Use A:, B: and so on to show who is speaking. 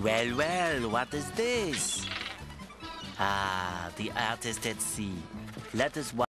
A: Well, well, what is this? Ah, the artist at sea. Let us watch.